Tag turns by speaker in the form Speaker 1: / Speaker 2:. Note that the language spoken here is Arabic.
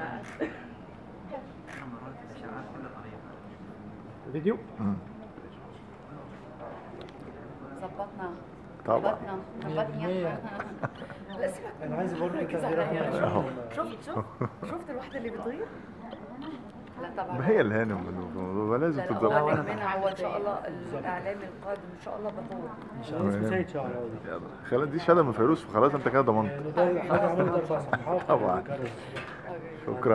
Speaker 1: فيديو؟
Speaker 2: ظبطنا
Speaker 3: طبعا.
Speaker 2: ظبطني. لا سيبك،
Speaker 1: انا عايز برضه
Speaker 2: شفت الواحده اللي بتغير؟ لا طبعا.
Speaker 3: ما هي الهانم لازم
Speaker 2: لا
Speaker 3: تتظبط.
Speaker 2: هو منها، هو ان شاء الله الاعلام القادم ان شاء الله بطول.
Speaker 1: ان شاء الله. اسمه سيد شعراوي.
Speaker 3: يلا خلاص، دي شهاده من فيروز، فخلاص انت كده ضمنت.
Speaker 1: حضرتك عملت 4 صفحات
Speaker 3: طبعا. شكرا.